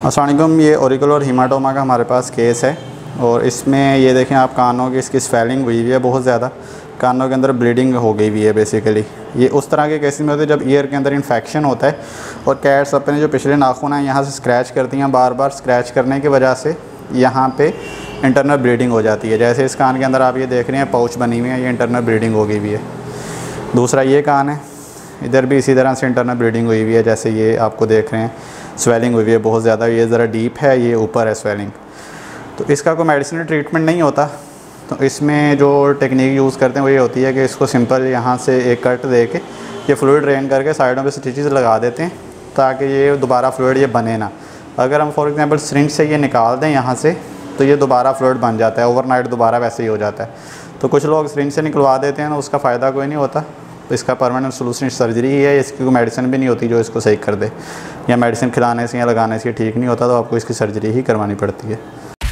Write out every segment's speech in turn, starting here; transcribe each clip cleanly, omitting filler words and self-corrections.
अस्सलाम वालेकुम। ये ऑरिकुलर हीमाटोमा का हमारे पास केस है और इसमें ये देखें आप कानों की इसकी स्वेलिंग हुई हुई है, बहुत ज़्यादा कानों के अंदर ब्लीडिंग हो गई हुई है। बेसिकली ये उस तरह के केसेस में होते हैं जब ईयर के अंदर इन्फेक्शन होता है और कैट्स अपने जो पिछले नाखून हैं यहाँ से स्क्रैच करती हैं, बार बार स्क्रैच करने की वजह से यहाँ पे इंटरनल ब्लीडिंग हो जाती है। जैसे इस कान के अंदर आप ये देख रहे हैं पाउच बनी हुई है, ये इंटरनल ब्लीडिंग हो गई हुई है। दूसरा ये कान है, इधर भी इसी तरह से इंटरनल ब्लीडिंग हुई हुई है, जैसे ये आपको देख रहे हैं स्वेलिंग हुई हुई है बहुत ज़्यादा। ये ज़रा डीप है, ये ऊपर है स्वेलिंग। तो इसका कोई मेडिसिनल ट्रीटमेंट नहीं होता, तो इसमें जो टेक्निक यूज़ करते हैं वो ये होती है कि इसको सिंपल यहाँ से एक कट दे के ये फ्लूइड ड्रेन करके साइडों पे स्टिचेस लगा देते हैं ताकि ये दोबारा फ्लूइड ये बने ना। अगर हम फॉर एग्जांपल सिरिंज से ये निकाल दें यहाँ से तो ये दोबारा फ्लूइड बन जाता है, ओवरनाइट दोबारा वैसे ही हो जाता है। तो कुछ लोग सिरिंज से निकलवा देते हैं तो उसका फ़ायदा कोई नहीं होता। तो इसका परमानेंट सोल्यूशन सर्जरी ही है, इसकी कोई मेडिसिन भी नहीं होती जो इसको सही कर दे, या मेडिसिन खिलाने से या लगाने से ठीक नहीं होता, तो आपको इसकी सर्जरी ही करवानी पड़ती है।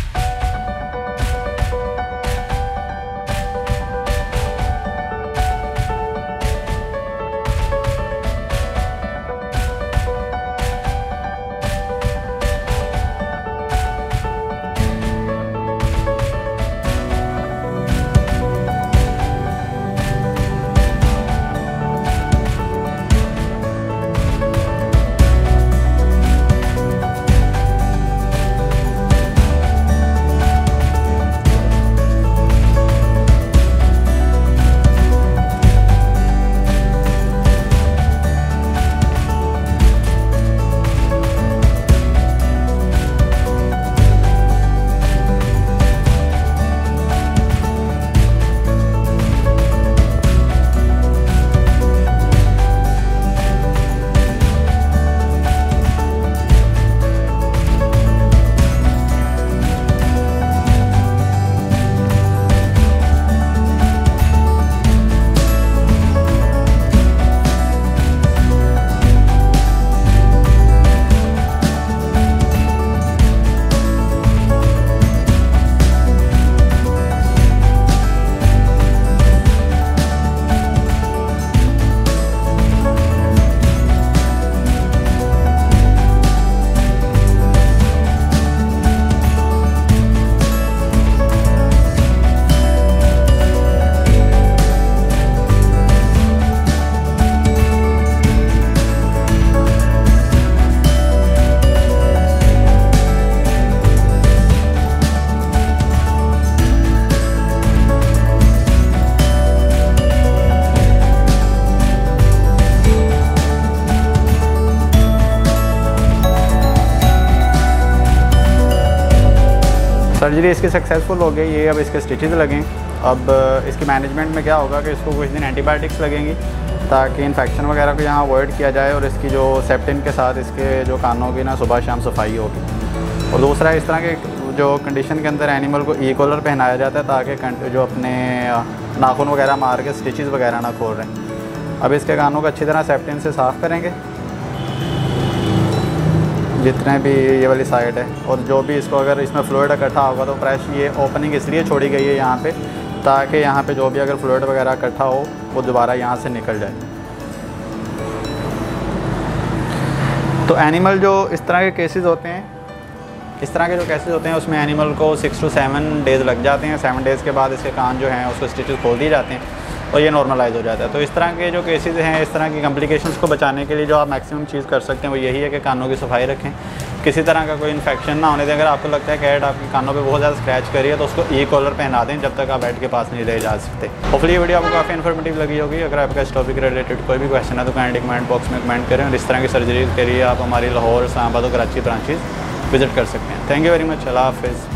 सर्जरी इसकी सक्सेसफुल हो गई। ये अब इसके स्टिचेस लगें। अब इसकी मैनेजमेंट में क्या होगा कि इसको कुछ दिन एंटीबायोटिक्स लगेंगी ताकि इन्फेक्शन वगैरह को यहाँ अवॉइड किया जाए, और इसकी जो सेप्टिन के साथ इसके जो कानों की ना सुबह शाम सफाई होगी। और दूसरा इस तरह के जो कंडीशन के अंदर एनिमल को ई कॉलर पहनाया जाता है ताकि जो अपने नाखून वगैरह मार के स्टिचेस वगैरह ना खोल रहे हैं। अब इसके कानों को अच्छी तरह सेप्टिन से साफ़ करेंगे जितने भी ये वाली साइड है, और जो भी इसको अगर इसमें फ्लूइड इकट्ठा होगा तो फ्रेश ये ओपनिंग इसलिए छोड़ी गई है यहाँ पे ताकि यहाँ पे जो भी अगर फ्लूइड वगैरह इकट्ठा हो वो दोबारा यहाँ से निकल जाए। तो एनिमल जो इस तरह के केसेस होते हैं, उसमें एनिमल को 6 to 7 डेज़ लग जाते हैं। 7 डेज़ के बाद इसके कान जो हैं उसको स्टिचेस खोल दिए जाते हैं और ये नॉर्मलाइज हो जाता है। तो इस तरह के जो केसेस हैं, इस तरह की कॉम्प्लिकेशंस को बचाने के लिए जो आप मैक्सिमम चीज़ कर सकते हैं वो यही है कि कानों की सफाई रखें, किसी तरह का कोई इन्फेक्शन ना होने दें। अगर आपको लगता है कैट आपके कानों पे बहुत ज़्यादा स्क्रैच करी है तो उसको ई कॉलर पहना दें जब तक आप बेड के पास नहीं ले जा सकते। होपफुली ये वीडियो आपको काफ़ी इन्फॉर्मेटिव लगी होगी। अगर आपका इस टॉपिक रिलेटेड कोई भी क्वेश्चन है तो काइंडली कमेंट बॉक्स में कमेंट करें, और इस तरह की सर्जरी के लिए आप हमारी लाहौर, इस्लामाबाद और कराची ब्रांचेज़ विजिट कर सकते हैं। Thank you very much. अल्लाह हाफ़िज़।